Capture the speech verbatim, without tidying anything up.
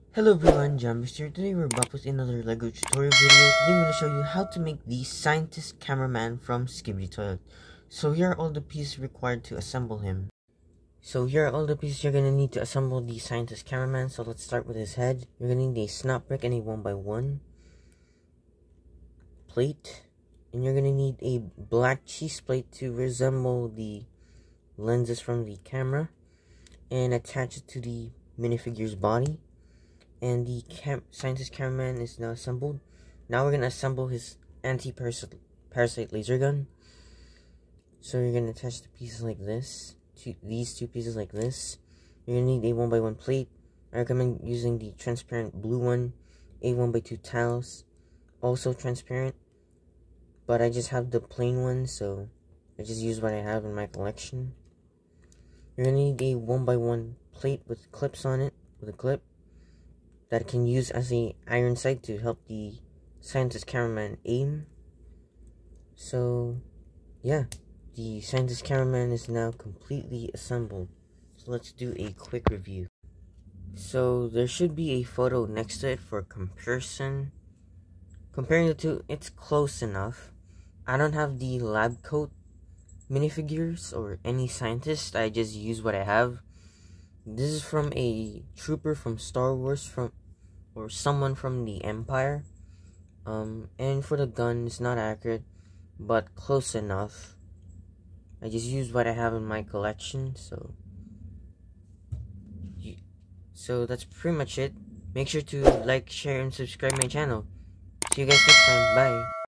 Hello everyone, Jambus here. Today we're back with another LEGO tutorial video. Today I'm going to show you how to make the scientist cameraman from Skibidi Toilet. So here are all the pieces required to assemble him. So here are all the pieces you're going to need to assemble the scientist cameraman. So let's start with his head. You're going to need a snap brick and a one by one plate. And you're going to need a black cheese plate to resemble the lenses from the camera. And attach it to the minifigure's body. And the cam scientist cameraman is now assembled. Now we're going to assemble his anti-parasite parasite laser gun. So you're going to attach the pieces like this. To these two pieces like this. You're going to need a one by one plate. I recommend using the transparent blue one. A one by two tiles. Also transparent. But I just have the plain one, so I just use what I have in my collection. You're going to need a one by one plate with clips on it. With a clip. That can use as a iron sight to help the scientist cameraman aim. So yeah, the scientist cameraman is now completely assembled. So let's do a quick review. So there should be a photo next to it for comparison. Comparing the two, it's close enough. I don't have the lab coat minifigures or any scientist. I just use what I have. This is from a trooper from Star Wars, from or someone from the Empire. Um, and for the gun, it's not accurate, but close enough. I just use what I have in my collection, so so that's pretty much it. Make sure to like, share, and subscribe my channel. See you guys next time. Bye.